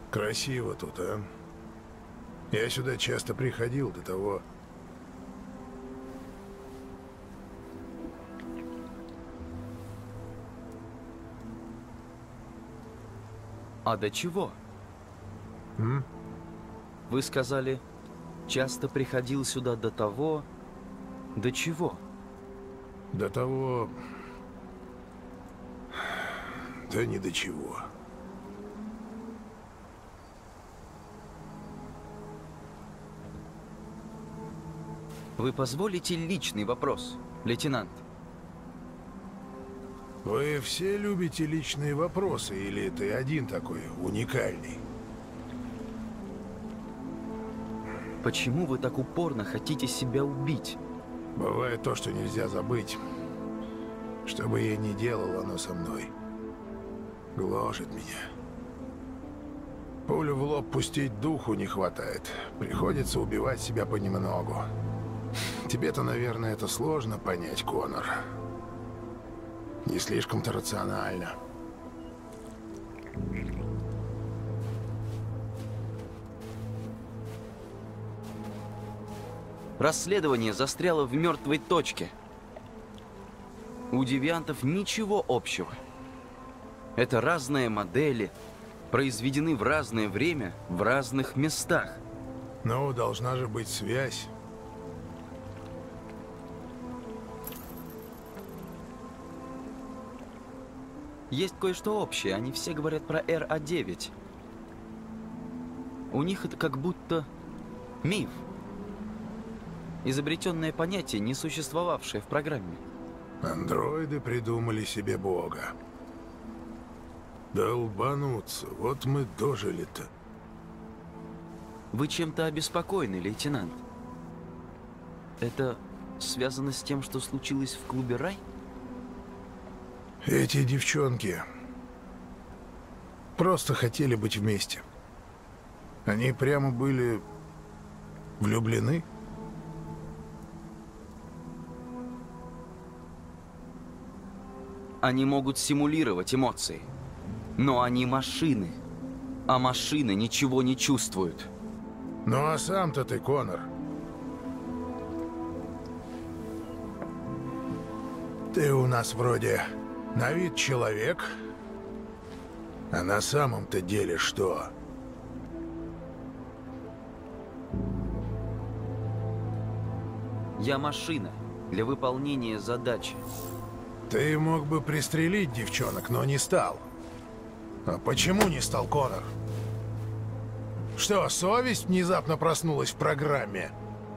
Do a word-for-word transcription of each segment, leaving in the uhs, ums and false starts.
Красиво тут, а? Я сюда часто приходил до того. А до чего? М? Вы сказали, часто приходил сюда до того... До чего? До того... Да ни до чего. Вы позволите личный вопрос, лейтенант? Вы все любите личные вопросы, или ты один такой уникальный? Почему вы так упорно хотите себя убить? Бывает то, что нельзя забыть. Что бы я ни делал, оно со мной. Гложет меня. Пулю в лоб пустить духу не хватает. Приходится убивать себя понемногу. Тебе-то, наверное, это сложно понять, Коннор. Не слишком-то рационально. Расследование застряло в мертвой точке. У девиантов ничего общего. Это разные модели, произведены в разное время, в разных местах. Ну, должна же быть связь. Есть кое-что общее, они все говорят про Эр А девять. У них это как будто миф. Изобретенное понятие, не существовавшее в программе. Андроиды придумали себе бога. Долбануться, вот мы дожили-то. Вы чем-то обеспокоены, лейтенант? Это связано с тем, что случилось в клубе «Рай»? Эти девчонки просто хотели быть вместе. Они прямо были влюблены. Они могут симулировать эмоции, но они машины, а машины ничего не чувствуют. Ну а сам-то ты, Коннор, ты у нас вроде на вид человек, а на самом-то деле что? Я машина для выполнения задачи. Ты мог бы пристрелить девчонок, но не стал. А почему не стал, Коннор? Что, совесть внезапно проснулась в программе?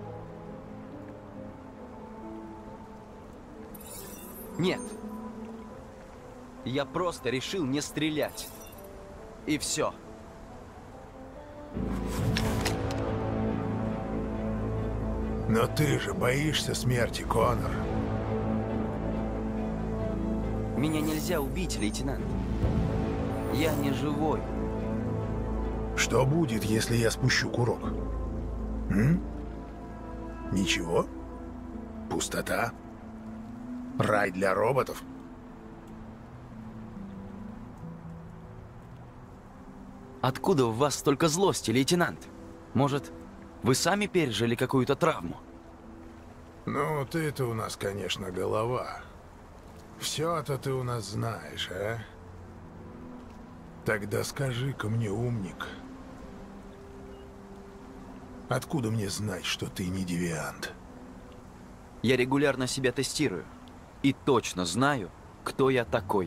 Нет. Я просто решил не стрелять. И все. Но ты же боишься смерти, Коннор. Меня нельзя убить, лейтенант. Я не живой. Что будет, если я спущу курок? М? Ничего? Пустота? Рай для роботов? Откуда в вас столько злости, лейтенант? Может, вы сами пережили какую-то травму? Ну, ты-то у нас, конечно, голова. Все-то ты у нас знаешь, а? Тогда скажи-ка мне, умник, откуда мне знать, что ты не девиант? Я регулярно себя тестирую. И точно знаю, кто я такой.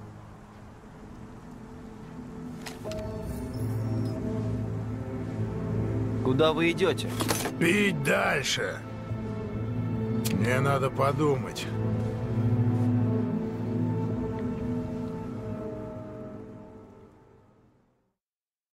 Куда вы идете? Пить дальше. Мне надо подумать.